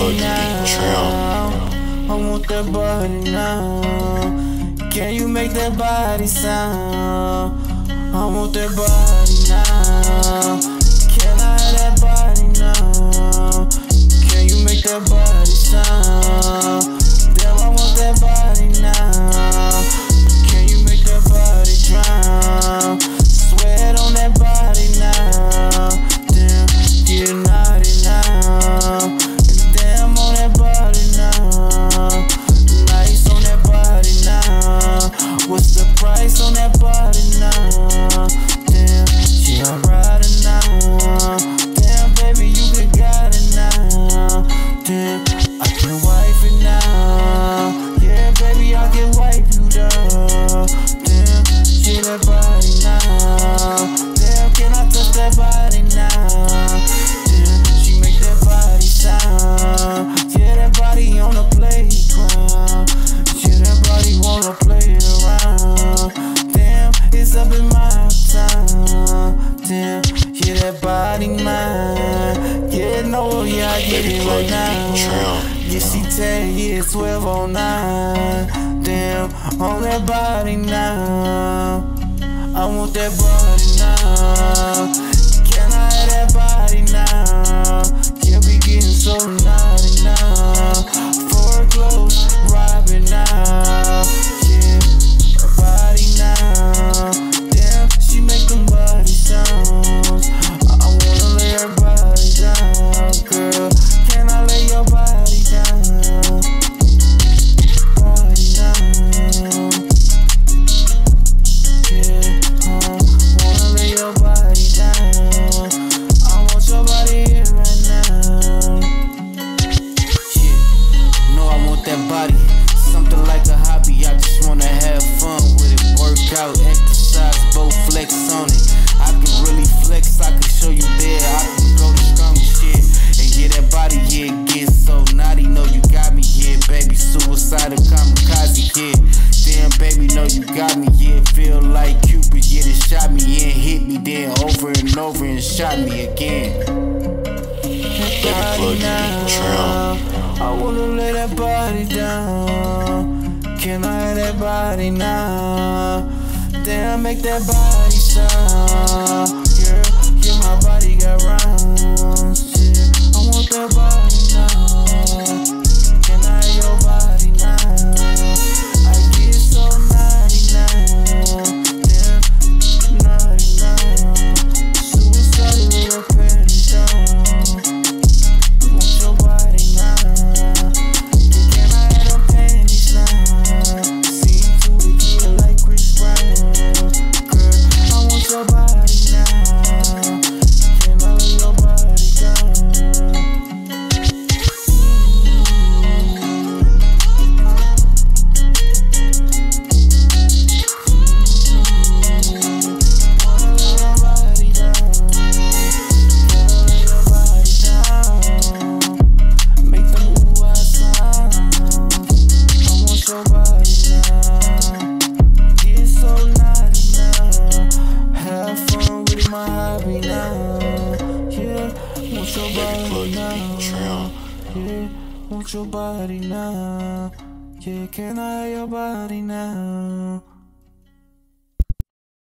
body now. I want that body now. Can you make that body sound? I want that body now. Can I have that body now? Can you make that body sound? Damn, I want that body now. Can you make that body drown? Sweat on that body now. Damn, get naughty now. Damn, on that body now. Nice on that body now. What's the price on that body now? Damn, she a rider now. Damn, baby, you can got it now. Damn, I can wipe it now. Yeah, baby, I can wipe you down. Damn, she that body now. Damn, can I touch that body now? Damn, she make that body sound. Yeah, that body on the playground. Yeah, that body wanna play it around. Damn, it's up in my town. Damn, yeah, that body mine. Yeah, no, yeah, I get it right now. Yeah, she 10 years, 1209. Damn, on that body now. I want that body now. Can I have that body now? Yeah, we getting so naughty now. Foreclosed, robbing now. Yeah, her body now. Damn, she make them body sounds. I wanna lay her body down, girl. Can I lay your body down? Body down. Yeah, wanna lay your body down. I want your body here right now. Yeah, know I want that body. Something like a hobby, I just wanna have fun with it. Work out, exercise, both flex on it. I can really flex, I can show you there. I can go the strongest shit. And yeah, that body, yeah, it gets so naughty. Know you got me, yeah, baby. Suicidal kamikaze, yeah. Damn, baby, know you got me, yeah. Feel like Cupid, yeah, they shot me and hit me, then over and over and shot me again. That body now. I wanna lay that body down. Can I have that body now? Damn, make that body sound. Yeah, my body got rounds. Yeah, I want that body now. Can I have your body now? I get so naughty now. Damn, naughty now. Suicidal with her panties down. I want your body now. Can I have them panties now? Seem to get like Chris Brown. Girl, I want your body now. Can I lay your body down? Wanna lay your body down. Can I lay your body down? Make them ooh-ah sounds. I want your body now. Get so naughty now. Have fun with my hobby now. Yeah, want your body now. Yeah, want your body now. Yeah, can I have your body now?